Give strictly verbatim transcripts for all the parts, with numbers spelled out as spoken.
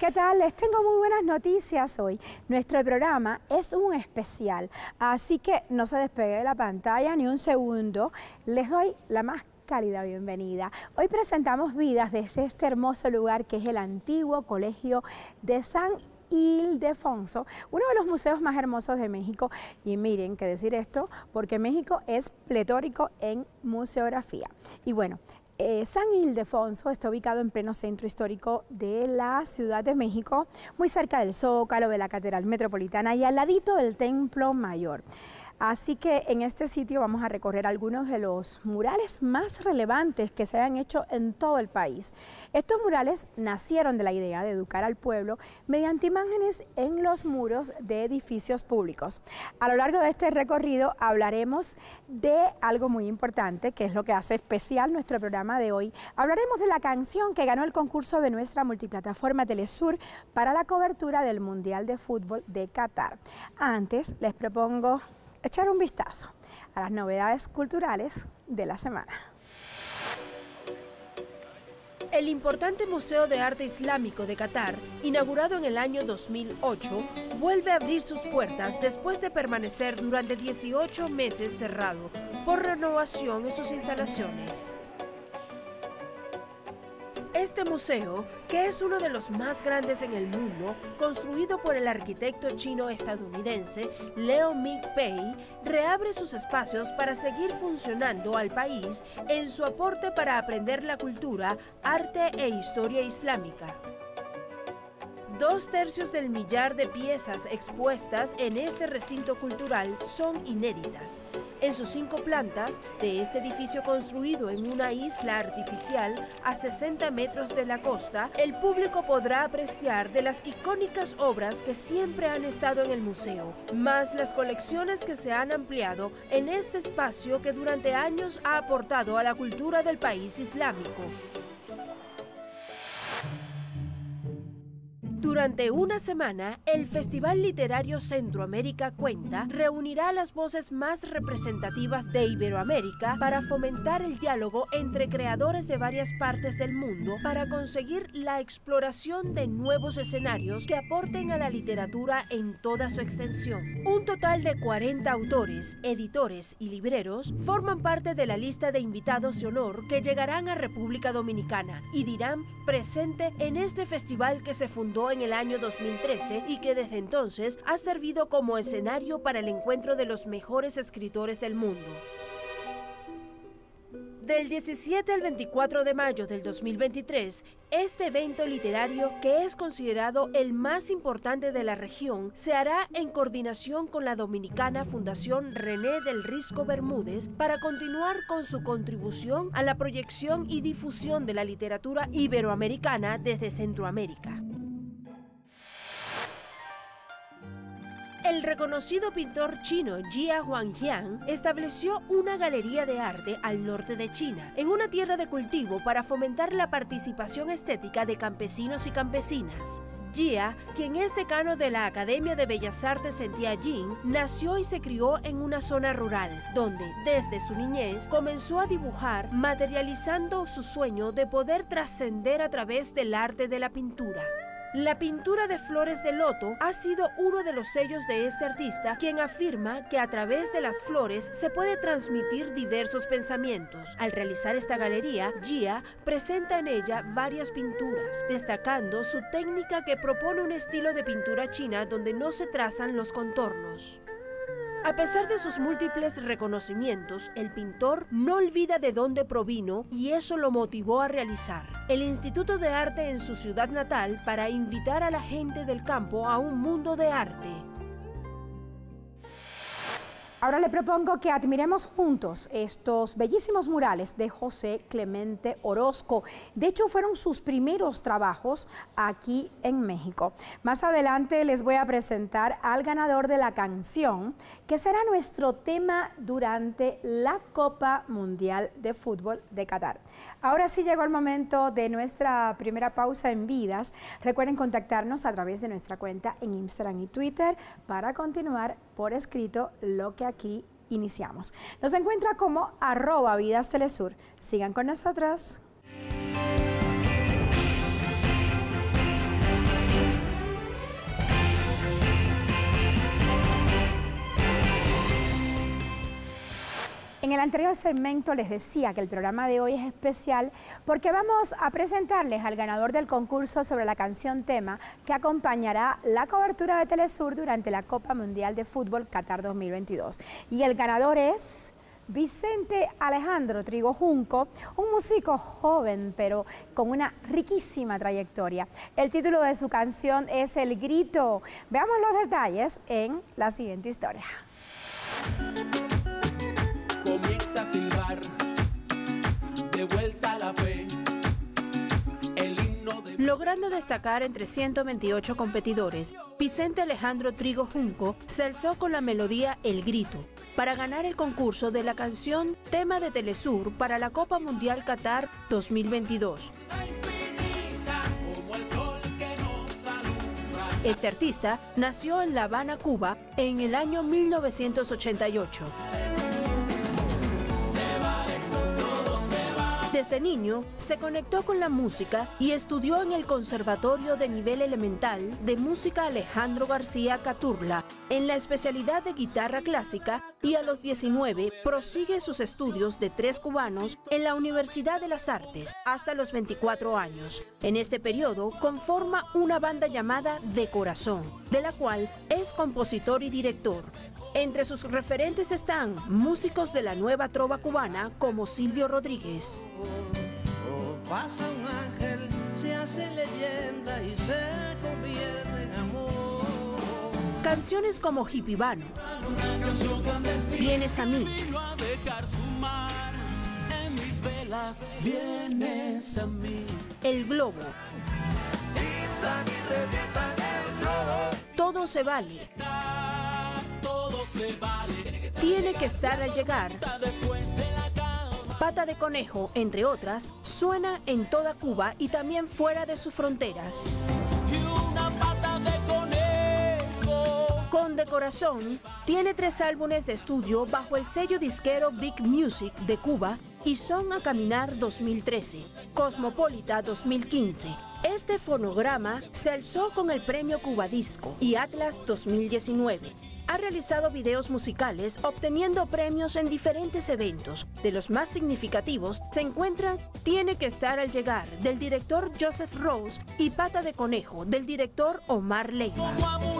¿Qué tal? Les tengo muy buenas noticias hoy. Nuestro programa es un especial, así que no se despegue de la pantalla ni un segundo. Les doy la más cálida bienvenida. Hoy presentamos vidas desde este hermoso lugar que es el antiguo Colegio de San Ildefonso, uno de los museos más hermosos de México. Y miren que decir esto, porque México es pletórico en museografía. Y bueno, Eh, San Ildefonso está ubicado en pleno centro histórico de la Ciudad de México, muy cerca del Zócalo, de la Catedral Metropolitana y al ladito del Templo Mayor. Así que en este sitio vamos a recorrer algunos de los murales más relevantes que se han hecho en todo el país. Estos murales nacieron de la idea de educar al pueblo mediante imágenes en los muros de edificios públicos. A lo largo de este recorrido hablaremos de algo muy importante, que es lo que hace especial nuestro programa de hoy. Hablaremos de la canción que ganó el concurso de nuestra multiplataforma Telesur para la cobertura del Mundial de Fútbol de Qatar. Antes les propongo echar un vistazo a las novedades culturales de la semana. El importante Museo de Arte Islámico de Qatar, inaugurado en el año dos mil ocho, vuelve a abrir sus puertas después de permanecer durante dieciocho meses cerrado por renovación en sus instalaciones. Este museo, que es uno de los más grandes en el mundo, construido por el arquitecto chino-estadounidense Leo Ming-pei, reabre sus espacios para seguir funcionando al país en su aporte para aprender la cultura, arte e historia islámica. Dos tercios del millar de piezas expuestas en este recinto cultural son inéditas. En sus cinco plantas de este edificio construido en una isla artificial a sesenta metros de la costa, el público podrá apreciar de las icónicas obras que siempre han estado en el museo, más las colecciones que se han ampliado en este espacio que durante años ha aportado a la cultura del país islámico. Durante una semana, el Festival Literario Centroamérica Cuenta reunirá las voces más representativas de Iberoamérica para fomentar el diálogo entre creadores de varias partes del mundo para conseguir la exploración de nuevos escenarios que aporten a la literatura en toda su extensión. Un total de cuarenta autores, editores y libreros forman parte de la lista de invitados de honor que llegarán a República Dominicana y dirán presente en este festival que se fundó en el año dos mil trece y que desde entonces ha servido como escenario para el encuentro de los mejores escritores del mundo. Del diecisiete al veinticuatro de mayo del dos mil veintitrés, este evento literario, que es considerado el más importante de la región, se hará en coordinación con la dominicana Fundación René del Risco Bermúdez para continuar con su contribución a la proyección y difusión de la literatura iberoamericana desde Centroamérica. El reconocido pintor chino Jia Huangjian estableció una galería de arte al norte de China, en una tierra de cultivo para fomentar la participación estética de campesinos y campesinas. Jia, quien es decano de la Academia de Bellas Artes en Tianjin, nació y se crió en una zona rural, donde, desde su niñez, comenzó a dibujar, materializando su sueño de poder trascender a través del arte de la pintura. La pintura de flores de loto ha sido uno de los sellos de este artista, quien afirma que a través de las flores se puede transmitir diversos pensamientos. Al realizar esta galería, Jia presenta en ella varias pinturas, destacando su técnica que propone un estilo de pintura china donde no se trazan los contornos. A pesar de sus múltiples reconocimientos, el pintor no olvida de dónde provino y eso lo motivó a realizar el Instituto de Arte en su ciudad natal para invitar a la gente del campo a un mundo de arte. Ahora le propongo que admiremos juntos estos bellísimos murales de José Clemente Orozco. De hecho, fueron sus primeros trabajos aquí en México. Más adelante les voy a presentar al ganador de la canción, que será nuestro tema durante la Copa Mundial de Fútbol de Qatar. Ahora sí llegó el momento de nuestra primera pausa en Vidas. Recuerden contactarnos a través de nuestra cuenta en Instagram y Twitter para continuar por escrito lo que aquí iniciamos. Nos encuentra como arroba Vidas Telesur. Sigan con nosotros. En el anterior segmento les decía que el programa de hoy es especial porque vamos a presentarles al ganador del concurso sobre la canción tema que acompañará la cobertura de Telesur durante la Copa Mundial de Fútbol Qatar dos mil veintidós. Y el ganador es Vicente Alejandro Trigo Junco, un músico joven pero con una riquísima trayectoria. El título de su canción es El Grito. Veamos los detalles en la siguiente historia. Comienza a silbar, de vuelta a la fe. El himno de... Logrando destacar entre ciento veintiocho competidores, Vicente Alejandro Trigo Junco se alzó con la melodía El Grito para ganar el concurso de la canción tema de Telesur para la Copa Mundial Qatar dos mil veintidós. Este artista nació en La Habana, Cuba, en el año mil novecientos ochenta y ocho. Desde niño se conectó con la música y estudió en el Conservatorio de Nivel Elemental de Música Alejandro García Caturla en la especialidad de guitarra clásica, y a los diecinueve prosigue sus estudios de tres cubanos en la Universidad de las Artes hasta los veinticuatro años. En este periodo conforma una banda llamada De Corazón, de la cual es compositor y director. Entre sus referentes están músicos de la nueva trova cubana como Silvio Rodríguez. Oh, pasa un ángel, se hace leyenda y se convierte en amor. Canciones como Hipibano, Vienes a mí, Vienes a mí. El Globo, Todo se vale, Tiene que estar al llegar, Pata de Conejo, entre otras, suena en toda Cuba y también fuera de sus fronteras. Con De Corazón, tiene tres álbumes de estudio bajo el sello disquero Big Music de Cuba y Son a Caminar dos mil trece, Cosmopolita dos mil quince. Este fonograma se alzó con el premio Cuba Disco y Atlas dos mil diecinueve. Ha realizado videos musicales obteniendo premios en diferentes eventos. De los más significativos se encuentran Tiene que estar al llegar, del director Joseph Rose, y Pata de Conejo, del director Omar Leiva.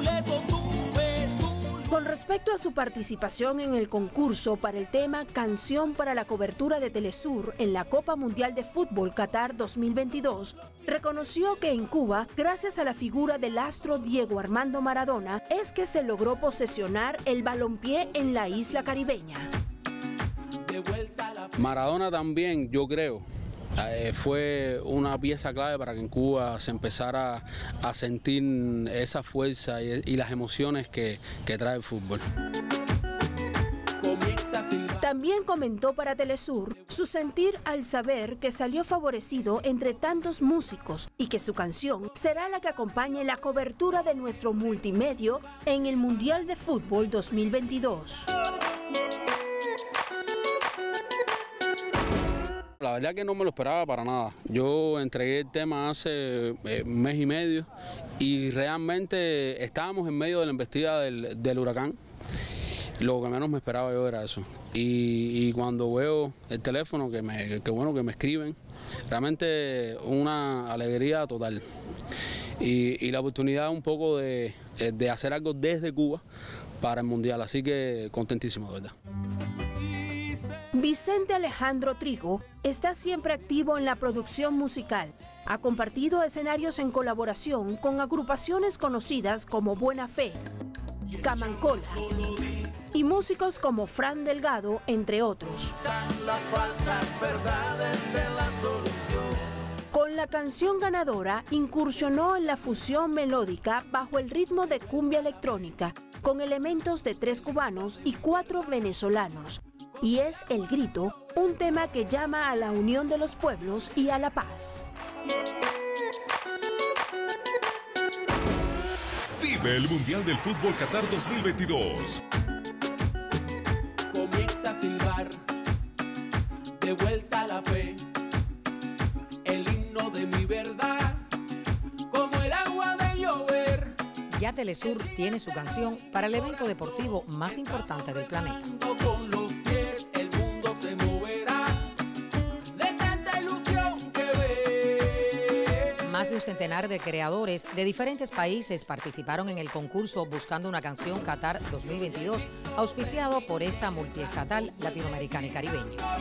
Con respecto a su participación en el concurso para el tema Canción para la cobertura de Telesur en la Copa Mundial de Fútbol Qatar dos mil veintidós, reconoció que en Cuba, gracias a la figura del astro Diego Armando Maradona, es que se logró posesionar el balompié en la isla caribeña. Maradona también, yo creo, Eh, fue una pieza clave para que en Cuba se empezara a sentir esa fuerza y, y las emociones que, que trae el fútbol. También comentó para Telesur su sentir al saber que salió favorecido entre tantos músicos y que su canción será la que acompañe la cobertura de nuestro multimedio en el Mundial de Fútbol dos mil veintidós. La verdad que no me lo esperaba para nada. Yo entregué el tema hace eh, un mes y medio y realmente estábamos en medio de la embestida del, del huracán. Lo que menos me esperaba yo era eso. Y, y cuando veo el teléfono, que, me, que bueno que me escriben, realmente una alegría total. Y, y la oportunidad un poco de, de hacer algo desde Cuba para el Mundial. Así que contentísimo, de verdad. Vicente Alejandro Trigo está siempre activo en la producción musical. Ha compartido escenarios en colaboración con agrupaciones conocidas como Buena Fe, Camancola y músicos como Fran Delgado, entre otros. Las falsas verdades de la solución. Con la canción ganadora incursionó en la fusión melódica bajo el ritmo de cumbia electrónica, con elementos de tres cubanos y cuatro venezolanos. Y es El Grito, un tema que llama a la unión de los pueblos y a la paz. Vive el Mundial del Fútbol Qatar dos mil veintidós. Comienza a silbar, de vuelta a la fe. El himno de mi verdad, como el agua de llover. Ya Telesur tiene su canción para el evento deportivo más importante del planeta. Con los pies, el mundo Más de un centenar de creadores de diferentes países participaron en el concurso Buscando una canción Qatar dos mil veintidós, auspiciado por esta multiestatal latinoamericana y caribeña.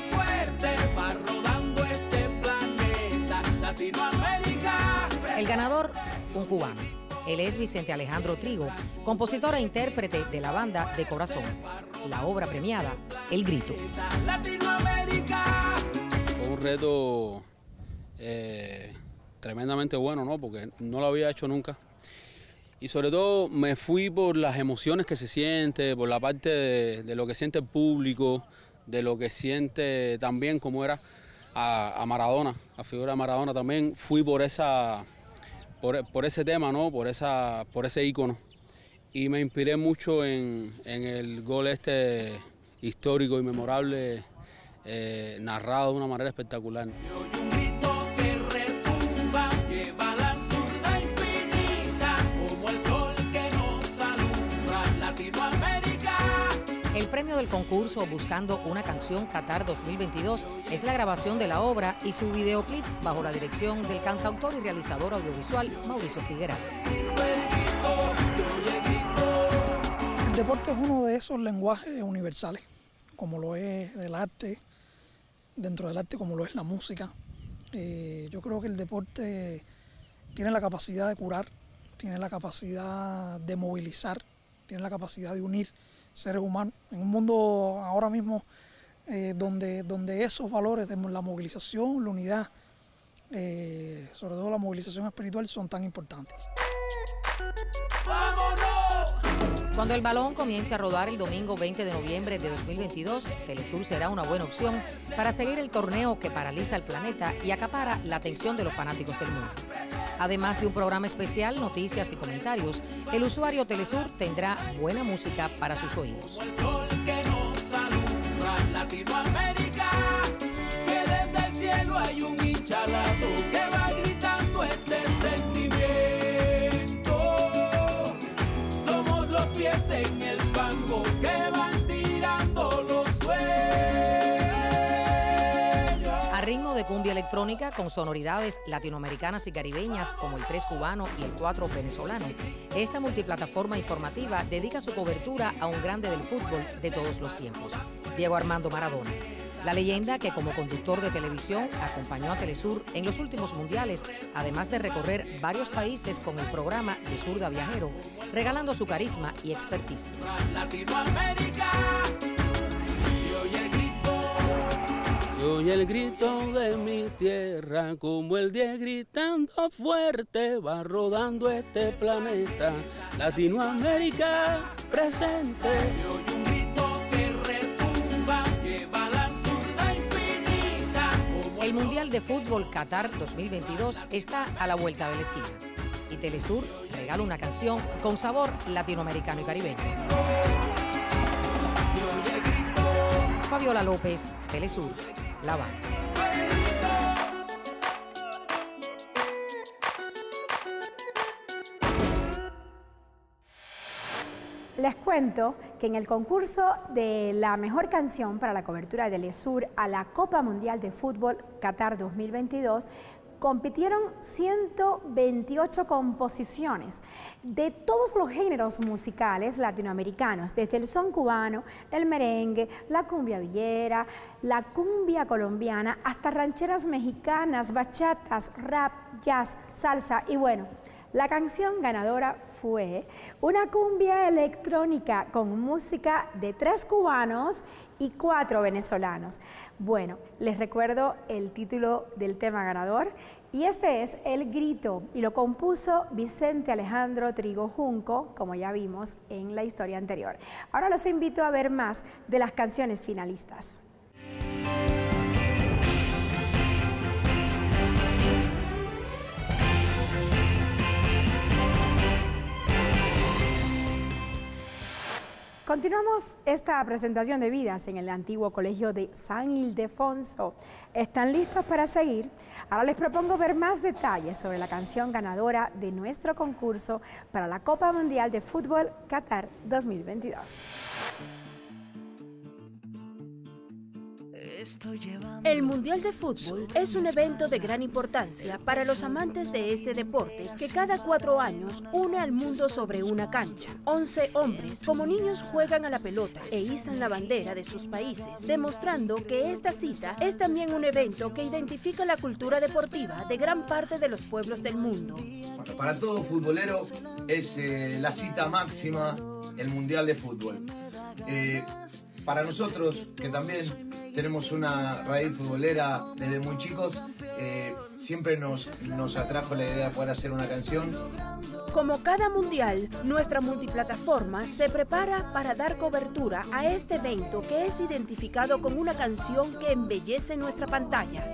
El ganador, un cubano. Él es Vicente Alejandro Trigo, compositor e intérprete de la banda De Corazón. La obra premiada, El Grito. Fue un reto eh, tremendamente bueno, ¿no? Porque no lo había hecho nunca. Y sobre todo me fui por las emociones que se siente, por la parte de, de lo que siente el público, de lo que siente también como era a, a Maradona, a figura de Maradona. También fui por esa... Por, por ese tema, ¿no? Por, esa, por ese ícono. Y me inspiré mucho en, en el gol este histórico y memorable, eh, narrado de una manera espectacular. El premio del concurso Buscando una canción Qatar dos mil veintidós es la grabación de la obra y su videoclip bajo la dirección del cantautor y realizador audiovisual Mauricio Figueroa. El deporte es uno de esos lenguajes universales, como lo es el arte, dentro del arte como lo es la música. Eh, yo creo que el deporte tiene la capacidad de curar, tiene la capacidad de movilizar, tiene la capacidad de unir seres humanos. En un mundo ahora mismo eh, donde, donde esos valores de la movilización, la unidad, eh, sobre todo la movilización espiritual, son tan importantes. Cuando el balón comience a rodar el domingo veinte de noviembre de dos mil veintidós, Telesur será una buena opción para seguir el torneo que paraliza el planeta y acapara la atención de los fanáticos del mundo. Además de un programa especial, noticias y comentarios, el usuario Telesur tendrá buena música para sus oídos. En el fango que van tirando los sueños. A ritmo de cumbia electrónica con sonoridades latinoamericanas y caribeñas como el tres cubano y el cuatro venezolano, esta multiplataforma informativa dedica su cobertura a un grande del fútbol de todos los tiempos, Diego Armando Maradona. La leyenda que como conductor de televisión acompañó a Telesur en los últimos mundiales, además de recorrer varios países con el programa de Zurda Viajero, regalando su carisma y experticia. Se oye el grito de mi tierra, como el diez gritando fuerte, va rodando este planeta, Latinoamérica presente. El Mundial de Fútbol Qatar dos mil veintidós está a la vuelta de la esquina y Telesur regala una canción con sabor latinoamericano y caribeño. Fabiola López, Telesur, La Habana. Les cuento que en el concurso de la mejor canción para la cobertura de Telesur a la Copa Mundial de Fútbol Qatar dos mil veintidós compitieron ciento veintiocho composiciones de todos los géneros musicales latinoamericanos, desde el son cubano, el merengue, la cumbia villera, la cumbia colombiana, hasta rancheras mexicanas, bachatas, rap, jazz, salsa y bueno, la canción ganadora fue una cumbia electrónica con música de tres cubanos y cuatro venezolanos. Bueno, les recuerdo el título del tema ganador y este es El Grito y lo compuso Vicente Alejandro Trigo Junco, como ya vimos en la historia anterior. Ahora los invito a ver más de las canciones finalistas. Continuamos esta presentación de vidas en el antiguo colegio de San Ildefonso. ¿Están listos para seguir? Ahora les propongo ver más detalles sobre la canción ganadora de nuestro concurso para la Copa Mundial de Fútbol Qatar dos mil veintidós. El Mundial de Fútbol es un evento de gran importancia para los amantes de este deporte que cada cuatro años une al mundo sobre una cancha. once hombres como niños juegan a la pelota e izan la bandera de sus países, demostrando que esta cita es también un evento que identifica la cultura deportiva de gran parte de los pueblos del mundo. Bueno, para todo futbolero es eh, la cita máxima el Mundial de Fútbol. Eh, para nosotros, que también tenemos una raíz futbolera desde muy chicos, eh, siempre nos, nos atrajo la idea de poder hacer una canción. Como cada mundial, nuestra multiplataforma se prepara para dar cobertura a este evento que es identificado como una canción que embellece nuestra pantalla.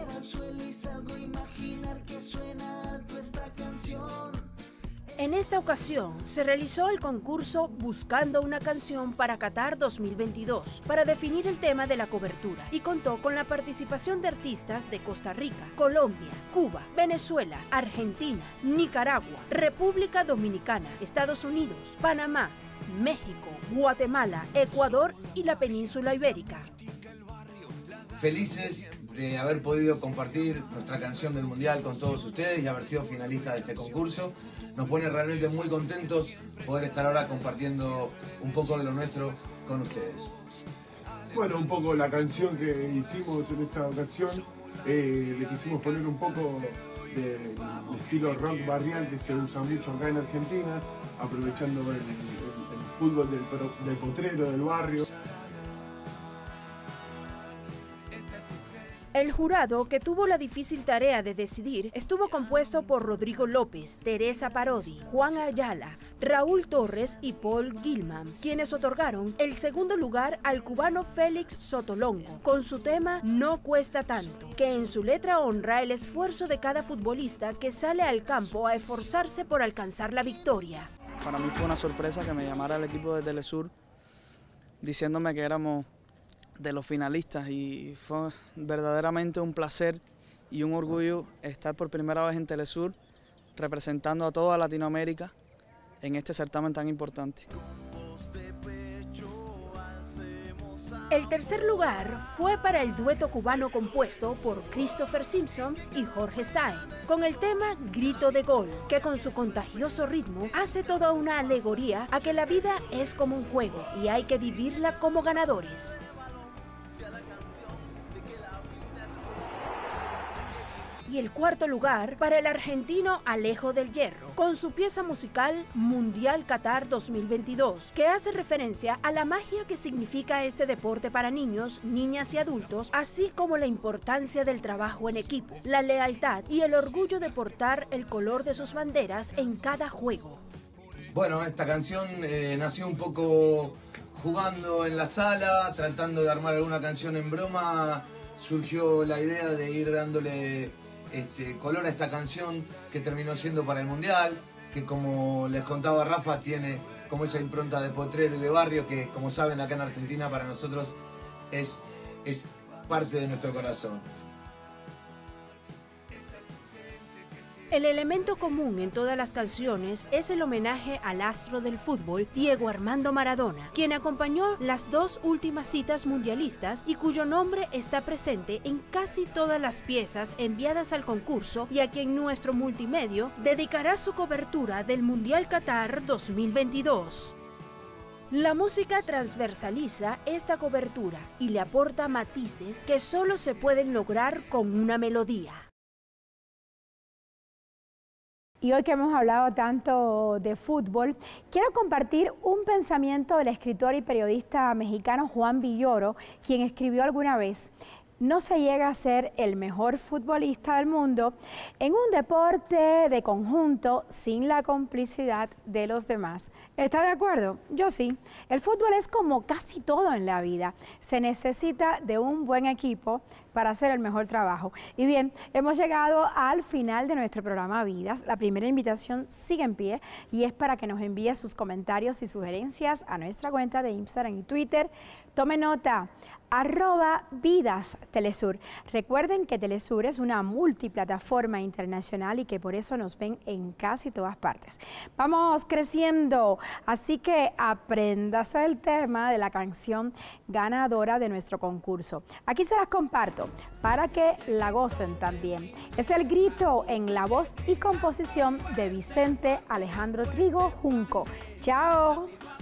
En esta ocasión se realizó el concurso Buscando una canción para Qatar dos mil veintidós para definir el tema de la cobertura y contó con la participación de artistas de Costa Rica, Colombia, Cuba, Venezuela, Argentina, Nicaragua, República Dominicana, Estados Unidos, Panamá, México, Guatemala, Ecuador y la península ibérica. Felices de haber podido compartir nuestra canción del Mundial con todos ustedes y haber sido finalistas de este concurso. Nos pone realmente muy contentos poder estar ahora compartiendo un poco de lo nuestro con ustedes. Bueno, un poco la canción que hicimos en esta ocasión, eh, le quisimos poner un poco de, de estilo rock barrial que se usa mucho acá en Argentina, aprovechando el, el, el fútbol del, del potrero, del barrio. El jurado, que tuvo la difícil tarea de decidir, estuvo compuesto por Rodrigo López, Teresa Parodi, Juan Ayala, Raúl Torres y Paul Gilman, quienes otorgaron el segundo lugar al cubano Félix Sotolongo, con su tema No Cuesta Tanto, que en su letra honra el esfuerzo de cada futbolista que sale al campo a esforzarse por alcanzar la victoria. Para mí fue una sorpresa que me llamara el equipo de Telesur diciéndome que éramos de los finalistas y fue verdaderamente un placer y un orgullo estar por primera vez en Telesur representando a toda Latinoamérica en este certamen tan importante. El tercer lugar fue para el dueto cubano compuesto por Christopher Simpson y Jorge Sáenz, con el tema Grito de Gol, que con su contagioso ritmo hace toda una alegoría a que la vida es como un juego y hay que vivirla como ganadores. Y el cuarto lugar para el argentino Alejo del Hierro, con su pieza musical Mundial Qatar dos mil veintidós, que hace referencia a la magia que significa este deporte para niños, niñas y adultos, así como la importancia del trabajo en equipo, la lealtad y el orgullo de portar el color de sus banderas en cada juego. Bueno, esta canción eh, nació un poco jugando en la sala, tratando de armar alguna canción en broma. Surgió la idea de ir dándole Este, color a esta canción que terminó siendo para el Mundial, que como les contaba Rafa tiene como esa impronta de potrero y de barrio que, como saben, acá en Argentina para nosotros es, es parte de nuestro corazón. El elemento común en todas las canciones es el homenaje al astro del fútbol Diego Armando Maradona, quien acompañó las dos últimas citas mundialistas y cuyo nombre está presente en casi todas las piezas enviadas al concurso y a quien nuestro multimedio dedicará su cobertura del Mundial Qatar dos mil veintidós. La música transversaliza esta cobertura y le aporta matices que solo se pueden lograr con una melodía. Y hoy que hemos hablado tanto de fútbol, quiero compartir un pensamiento del escritor y periodista mexicano Juan Villoro, quien escribió alguna vez: no se llega a ser el mejor futbolista del mundo en un deporte de conjunto sin la complicidad de los demás. ¿Está de acuerdo? Yo sí. El fútbol es como casi todo en la vida. Se necesita de un buen equipo para hacer el mejor trabajo. Y bien, hemos llegado al final de nuestro programa Vidas. La primera invitación sigue en pie y es para que nos envíe sus comentarios y sugerencias a nuestra cuenta de Instagram y Twitter. Tome nota, arroba Vidas Telesur. Recuerden que Telesur es una multiplataforma internacional y que por eso nos ven en casi todas partes. Vamos creciendo Así que apréndase el tema de la canción ganadora de nuestro concurso. Aquí se las comparto para que la gocen también. Es El Grito en la voz y composición de Vicente Alejandro Trigo Junco. ¡Chao!